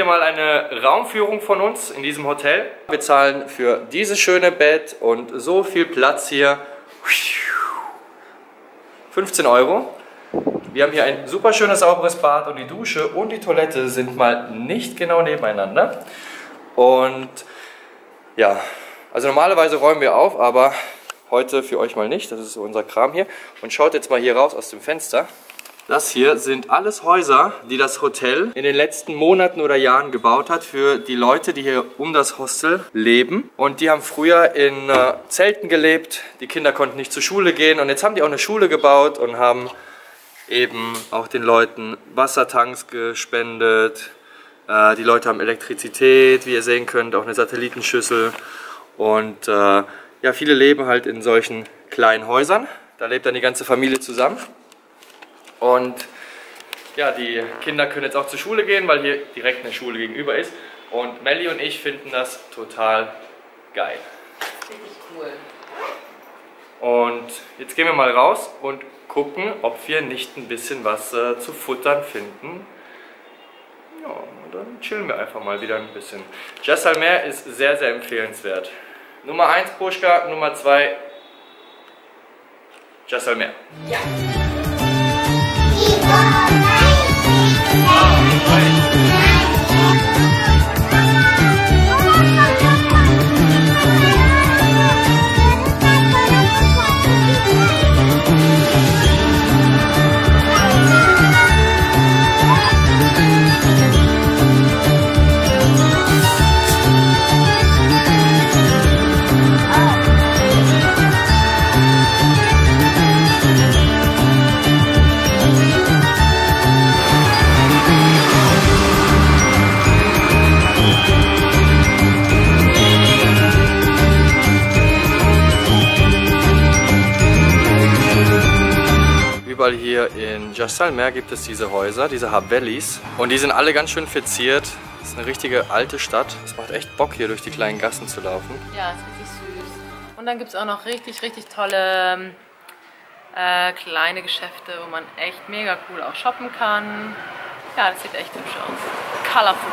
mal eine Raumführung von uns in diesem Hotel. Wir zahlen für dieses schöne Bett und so viel Platz hier 15 €. Wir haben hier ein super schönes sauberes Bad und die Dusche und die Toilette sind mal nicht genau nebeneinander. Und ja, also normalerweise räumen wir auf, aber heute für euch mal nicht. Das ist so unser Kram hier. Und schaut jetzt mal hier raus aus dem Fenster. Das hier sind alles Häuser, die das Hotel in den letzten Monaten oder Jahren gebaut hat für die Leute, die hier um das Hostel leben. Und die haben früher in Zelten gelebt, die Kinder konnten nicht zur Schule gehen und jetzt haben die auch eine Schule gebaut und haben eben auch den Leuten Wassertanks gespendet. Die Leute haben Elektrizität, wie ihr sehen könnt, auch eine Satellitenschüssel. Und ja, viele leben halt in solchen kleinen Häusern. Da lebt dann die ganze Familie zusammen. Und ja, die Kinder können jetzt auch zur Schule gehen, weil hier direkt eine Schule gegenüber ist. Und Melli und ich finden das total geil. Richtig cool. Und jetzt gehen wir mal raus und gucken, ob wir nicht ein bisschen was zu futtern finden. Ja, und dann chillen wir einfach mal wieder ein bisschen. Jaisalmer ist sehr, sehr empfehlenswert. Nummer 1 Pushka, Nummer 2 Jaisalmer. Ja. Überall hier in Jaisalmer gibt es diese Häuser, diese Havelis. Und die sind alle ganz schön verziert. Das ist eine richtige alte Stadt. Es macht echt Bock, hier durch die kleinen Gassen zu laufen. Ja, ist richtig süß. Und dann gibt es auch noch richtig, richtig tolle kleine Geschäfte, wo man echt mega cool auch shoppen kann. Ja, das sieht echt hübsch aus. Colorful.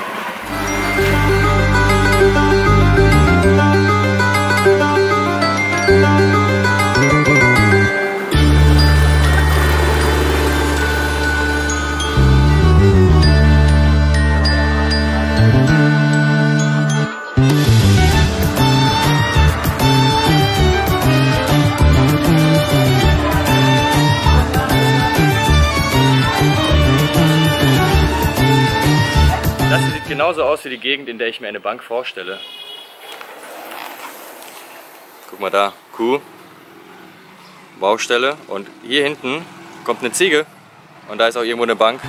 Das sieht genauso aus wie die Gegend, in der ich mir eine Bank vorstelle. Guck mal da, Kuh, Baustelle und hier hinten kommt eine Ziege und da ist auch irgendwo eine Bank.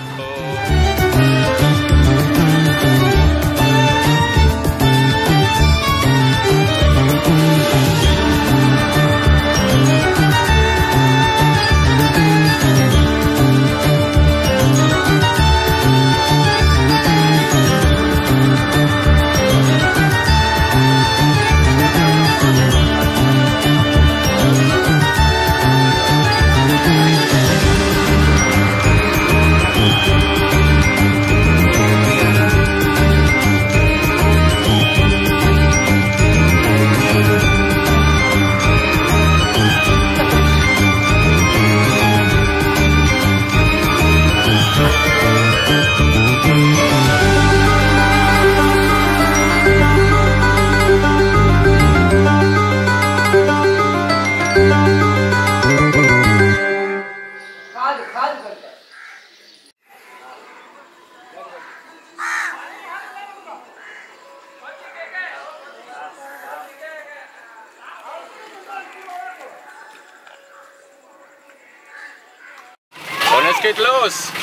Und es geht los!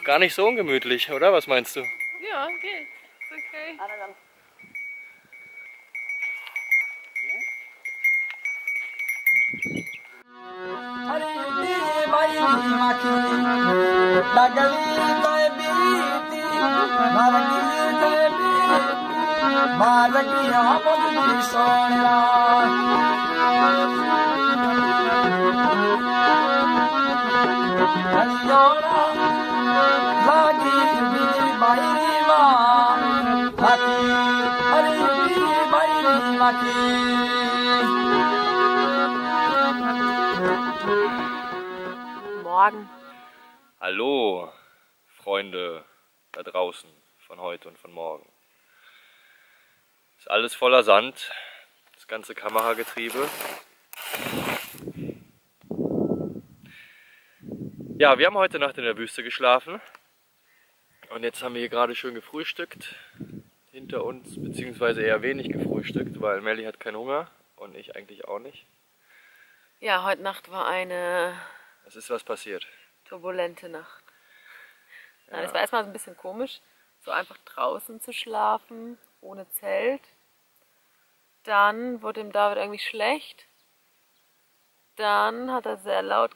gar nicht so ungemütlich, oder? Was meinst du? Ja, geht. Ist okay. Morgen. Hallo, Freunde da draußen von heute und von morgen. Ist alles voller Sand, das ganze Kameragetriebe. Ja, wir haben heute Nacht in der Wüste geschlafen und jetzt haben wir hier gerade schön gefrühstückt hinter uns, beziehungsweise eher wenig gefrühstückt, weil Melli hat keinen Hunger und ich eigentlich auch nicht. Ja, heute Nacht war eine Es ist was passiert. turbulente Nacht. Ja. Es war erstmal ein bisschen komisch, so einfach draußen zu schlafen, ohne Zelt. Dann wurde dem David irgendwie schlecht. Dann hat er sehr laut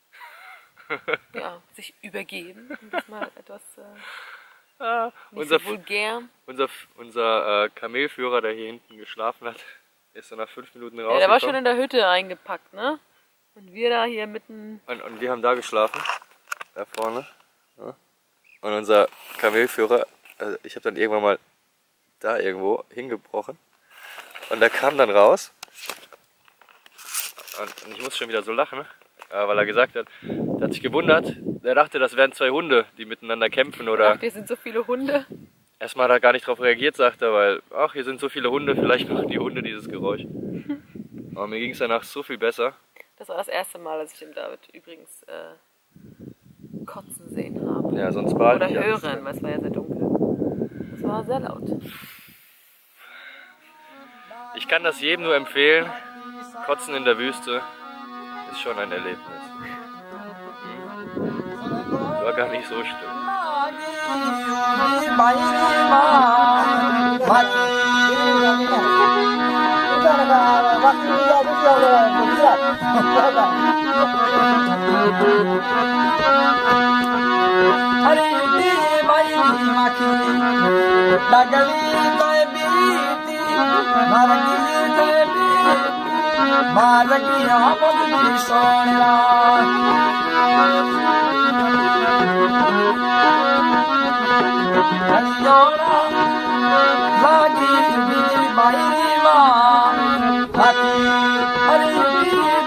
sich übergeben. Um das mal etwas nicht so vulgär. Unser Kamelführer, der hier hinten geschlafen hat, ist so nach 5 Minuten rausgekommen. Ja, der war schon in der Hütte eingepackt, ne? Und wir da hier mitten... Und wir haben da geschlafen, da vorne. Ja. Und unser Kamelführer, also ich habe dann irgendwann mal da irgendwo hingebrochen. Und der kam dann raus. Und ich muss schon wieder so lachen, weil er gesagt hat, der hat sich gewundert. Der dachte, das wären 2 Hunde, die miteinander kämpfen. Oder Ach, hier sind so viele Hunde. Erstmal hat er gar nicht darauf reagiert, sagt er, weil, ach, hier sind so viele Hunde, vielleicht machen die Hunde dieses Geräusch. Aber mir ging es danach so viel besser. Das war das erste Mal, dass ich den David übrigens kotzen sehen habe. Ja, sonst war oder hören, weil es war ja sehr dunkel. Es war sehr laut. Ich kann das jedem nur empfehlen. Kotzen in der Wüste ist schon ein Erlebnis. War gar nicht so schlimm.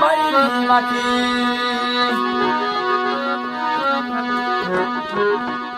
Maki